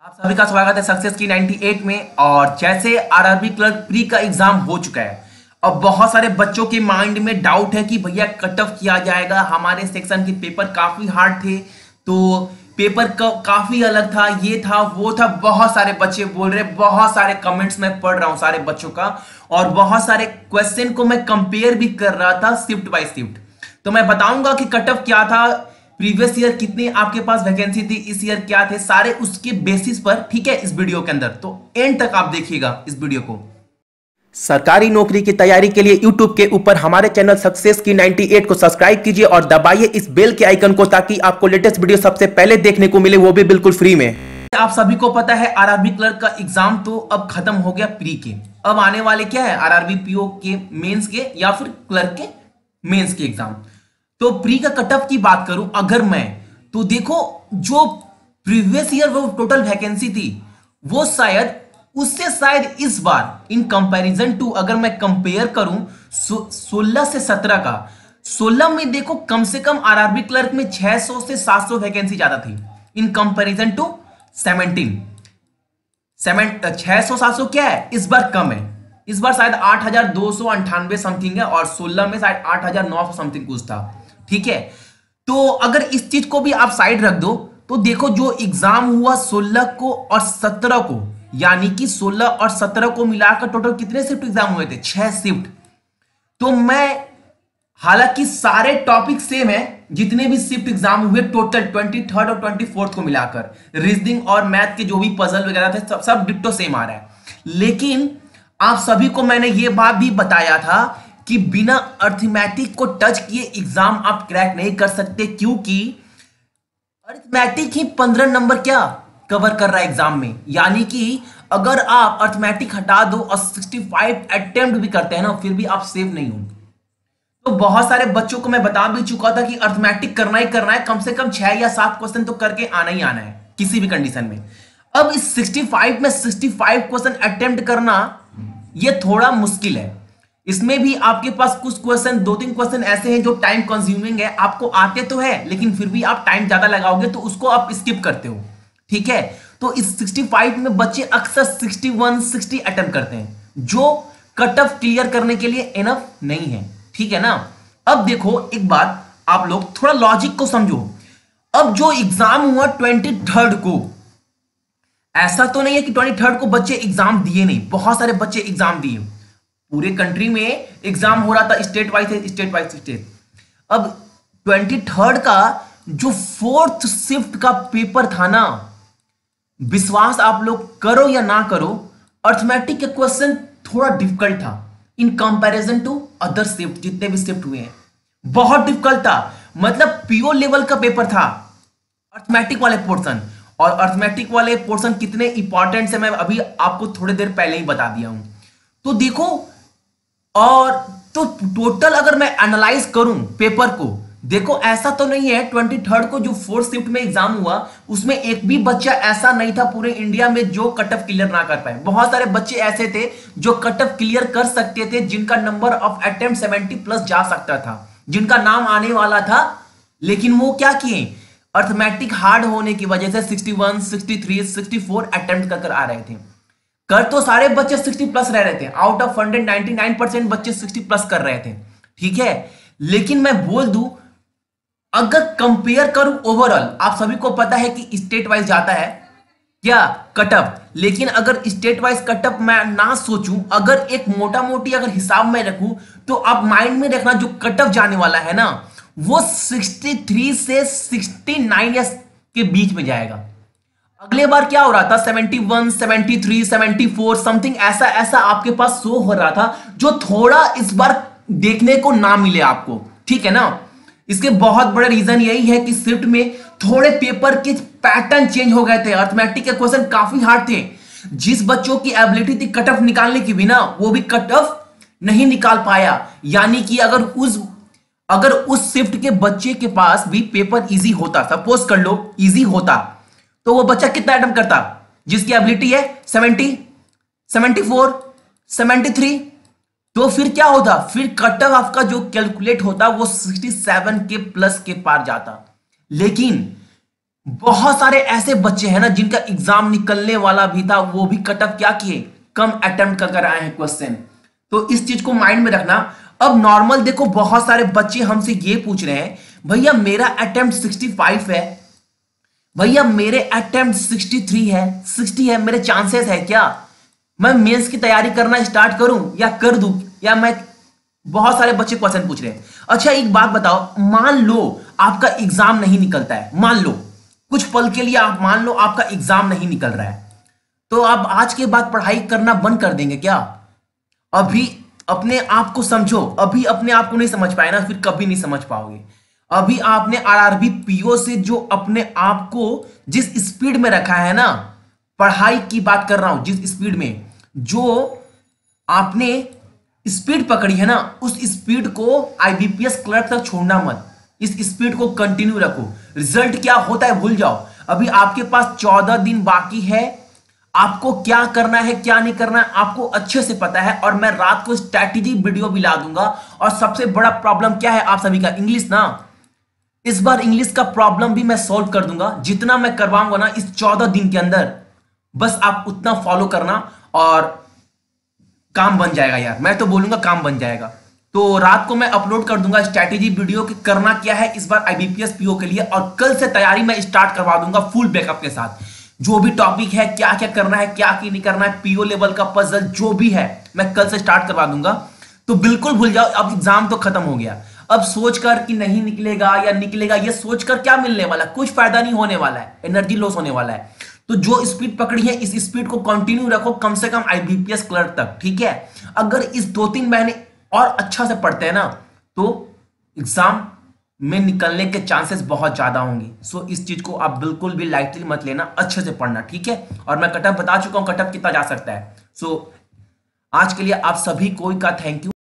आप सभी का स्वागत है सक्सेस की 98 में। और जैसे आरआरबी क्लर्क प्री का एग्जाम हो चुका है, अब बहुत सारे बच्चों के माइंड में डाउट है कि भैया कट ऑफ किया जाएगा। हमारे सेक्शन के पेपर काफी हार्ड थे, तो पेपर काफी अलग था, ये था वो था। बहुत सारे बच्चे बोल रहे, बहुत सारे कमेंट्स मैं पढ़ रहा हूं सारे बच्चों का, और बहुत सारे क्वेश्चन को मैं कंपेयर भी कर रहा था शिफ्ट बाय शिफ्ट। तो मैं बताऊंगा कि कट ऑफ क्या था, प्रीवियस ईयर कितनी आपके पास वैकेंसी थी, इस ईयर क्या थे, सारे उसके बेसिस पर, ठीक है, इस वीडियो के अंदर। तो एंड तक आप देखिएगा इस वीडियो को। सरकारी नौकरी की तैयारी के लिए YouTube के ऊपर हमारे चैनल सक्सेस की 98 को सब्सक्राइब कीजिए और दबाइए इस बेल के आइकन को, ताकि आपको लेटेस्ट वीडियो सबसे पहले देखने को मिले, वो भी बिल्कुल फ्री में। आप सभी को पता है आरआरबी क्लर्क का एग्जाम तो अब खत्म हो गया प्री के। अब आने वाले क्या है, आरआरबी पीओ के मेंस के या फिर क्लर्क के मेंस के एग्जाम। तो प्री का कट ऑफ की बात करूं अगर मैं, तो देखो जो प्रीवियस ईयर वो टोटल वैकेंसी थी, वो शायद उससे शायद इस बार इन कंपैरिजन टू, अगर मैं कंपेयर करूं 16 से 17 का, 16 में देखो कम से कम आरआरबी क्लर्क में 600 से 700 वैकेंसी ज्यादा थी इन कंपैरिजन टू 17। 600-700 क्या है, इस बार कम है। इस बार शायद 8,298 समथिंग है, और 16 में शायद 8,900 समथिंग कुछ था, ठीक है। तो अगर इस चीज को भी आप साइड रख दो, तो देखो जो एग्जाम हुआ 16 को और 17 को, यानी कि 16 और 17 को मिलाकर टोटल कितने शिफ्ट एग्जाम हुए थे, 6 शिफ्ट। तो मैं, हालांकि सारे टॉपिक सेम है, जितने भी शिफ्ट एग्जाम हुए टोटल 23 और 24 को मिलाकर, रीजनिंग और मैथ के जो भी पजल वगैरह थे सब डिट्टो सेम आ रहा है। लेकिन आप सभी को मैंने ये बात भी बताया था कि बिना अर्थमेटिक को टच किए एग्जाम आप क्रैक नहीं कर सकते, क्योंकि अर्थमेटिक ही 15 नंबर क्या कवर कर रहा है एग्जाम में। यानी कि अगर आप अर्थमेटिक हटा दो और 65 अटेम्प्ट भी करते हैं ना, फिर भी आप सेफ नहीं हो। तो बहुत सारे बच्चों को मैं बता भी चुका था कि अर्थमेटिक करना ही करना है, कम से कम 6 या 7 क्वेश्चन तो करके आना ही आना है किसी भी कंडीशन में। अब इस 65 में 65 क्वेश्चन अटेम्प्ट करना ये थोड़ा मुश्किल है। इसमें भी आपके पास कुछ क्वेश्चन, 2-3 क्वेश्चन ऐसे हैं जो टाइम कंज्यूमिंग है, आपको आते तो है लेकिन फिर भी आप टाइम ज्यादा लगाओगे तो उसको आप स्किप करते हो, ठीक है। तो इस 65 में बच्चे अक्सर 61-60 अटेम्प्ट करते हैं, जो कट ऑफ क्लियर करने के लिए इनफ नहीं है, ठीक है ना। अब देखो एक बात, आप लोग थोड़ा लॉजिक को समझो। अब जो एग्जाम हुआ 23 को, ऐसा तो नहीं है कि 23 को बच्चे एग्जाम दिए नहीं, बहुत सारे बच्चे एग्जाम दिए। पूरे कंट्री में एग्जाम हो रहा था, स्टेट वाइज है, स्टेट वाइज स्टेट। अब 23 का जो 4th शिफ्ट का पेपर था ना, विश्वास आप लोग करो या ना करो, अर्थमेटिक के क्वेश्चन थोड़ा डिफिकल्ट था in comparison to other shift, जितने भी शिफ्ट हुए हैं बहुत डिफिकल्ट था। मतलब पीओ लेवल का पेपर था अर्थमेटिक वाले पोर्शन। और अर्थमेटिक वाले पोर्शन कितने इंपॉर्टेंट है मैं अभी आपको थोड़ी देर पहले ही बता दिया हूं। तो देखो, और तो टोटल अगर मैं एनालाइज करूं पेपर को, देखो ऐसा तो नहीं है 23 को जो 4th शिफ्ट में एग्जाम हुआ, उसमें एक भी बच्चा ऐसा नहीं था पूरे इंडिया में जो कट ऑफ क्लियर ना कर पाए। बहुत सारे बच्चे ऐसे थे जो कट ऑफ क्लियर कर सकते थे, जिनका नंबर ऑफ अटेम्प्ट 70 प्लस जा सकता था, जिनका नाम आने वाला था, लेकिन वो क्या किए, अर्थमेटिक हार्ड होने की वजह से 61, 63, 64 अटेम्प्ट कर आ रहे थे। कर तो सारे बच्चे 60 प्लस रह रहे थे, आउट ऑफ 199% बच्चे 60 प्लस कर रहे थे, ठीक है। लेकिन मैं बोल दूं, अगर कंपेयर करूं ओवरऑल, आप सभी को पता है कि स्टेट वाइज जाता है क्या कट ऑफ, लेकिन अगर स्टेट वाइज कट ऑफ मैं ना सोचूं, अगर एक मोटा मोटी अगर हिसाब में रखूं, तो आप माइंड में रखना जो कट ऑफ जाने वाला है ना, वो 63 से 69 के बीच में जाएगा। अगले बार क्या हो रहा था, 71, 73, 74 समथिंग ऐसा ऐसा आपके पास शो हो रहा था, जो थोड़ा इस बार देखने को ना मिले आपको, ठीक है ना। इसके बहुत बड़े रीजन यही है कि शिफ्ट में थोड़े पेपर के पैटर्न चेंज हो गए थे, अर्थमेटिक के क्वेश्चन काफी हार्ड थे। जिस बच्चों की एबिलिटी थी कट ऑफ निकालने की भी ना, वो भी कट ऑफ नहीं निकाल पाया। यानी कि अगर उस शिफ्ट के बच्चे के पास भी पेपर इजी होता, सपोज कर लो इजी होता, तो वो बच्चा कितना अटेम्प्ट करता, जिसकी एबिलिटी है 70, 74, 73, तो फिर क्या होता, फिर कट ऑफ आपका जो कैलकुलेट होता वो 67 के प्लस के पार जाता। लेकिन बहुत सारे ऐसे बच्चे हैं ना जिनका एग्जाम निकलने वाला भी था, वो भी कट ऑफ क्या किए, कम अटेम्प्ट कर कर आए हैं क्वेश्चन। तो इस चीज को माइंड में रखना। अब नॉर्मल देखो, बहुत सारे बच्चे हमसे ये पूछ रहे हैं, भैया मेरा अटेम्प्ट 65 है, भैया मेरे अटेम्प्ट 63 है, 60 है, मेरे चांसेस है क्या, मैं मेंस की तैयारी करना स्टार्ट करूं या कर दूं, या मैं, बहुत सारे बच्चे क्वेश्चन पूछ रहे हैं। अच्छा एक बात बताओ, मान लो आपका एग्जाम नहीं निकलता है, मान लो कुछ पल के लिए आप मान लो आपका एग्जाम नहीं निकल रहा है, तो आप आज के बाद पढ़ाई करना बंद कर देंगे क्या? अभी अपने आप को समझो, अभी अपने आप को नहीं समझ पाए ना, फिर कभी नहीं समझ पाओगे। अभी आपने आरआरबी पीओ से जो अपने आप को जिस स्पीड में रखा है ना, पढ़ाई की बात कर रहा हूं, जिस स्पीड में जो आपने स्पीड पकड़ी है ना, उस स्पीड को आईबीपीएस क्लर्क तक छोड़ना मत, इस स्पीड को कंटिन्यू रखो। रिजल्ट क्या होता है भूल जाओ, अभी आपके पास 14 दिन बाकी है, आपको क्या करना है क्या नहीं करना है आपको अच्छे से पता है, और मैं रात को स्ट्रैटेजी वीडियो भी ला दूंगा। और सबसे बड़ा प्रॉब्लम क्या है आप सभी का, इंग्लिश ना, इस बार इंग्लिश का प्रॉब्लम भी मैं सॉल्व कर दूंगा, जितना मैं करवाऊंगा ना इस 14 दिन के अंदर, बस आप उतना फॉलो करना और काम बन जाएगा यार, मैं तो बोलूंगा काम बन जाएगा। तो रात को मैं अपलोड कर दूंगा स्ट्रैटेजी वीडियो कि करना क्या है इस बार आईबीपीएस पीओ के लिए, और कल से तैयारी मैं स्टार्ट करवा दूंगा फुल बैकअप के साथ। जो भी टॉपिक है, क्या क्या करना है क्या क्या नहीं करना है, पीओ लेवल का पजल जो भी है मैं कल से स्टार्ट करवा दूंगा। तो बिल्कुल भूल जाओ, अब एग्जाम तो खत्म हो गया, अब सोचकर कि नहीं निकलेगा या निकलेगा, ये सोचकर क्या मिलने वाला, कुछ फायदा नहीं होने वाला है, एनर्जी लॉस होने वाला है। तो जो स्पीड पकड़ी है इस स्पीड को कंटिन्यू रखो, कम से कम आईबीपीएस क्लर्क तक, ठीक है। अगर इस 2-3 महीने और अच्छा से पढ़ते हैं ना, तो एग्जाम में निकलने के चांसेस बहुत ज्यादा होंगे। सो इस चीज को आप बिल्कुल भी लाइटली मत लेना, अच्छे से पढ़ना, ठीक है। और मैं कटअप बता चुका हूं, कटअप कितना जा सकता है। सो आज के लिए आप सभी को का थैंक यू।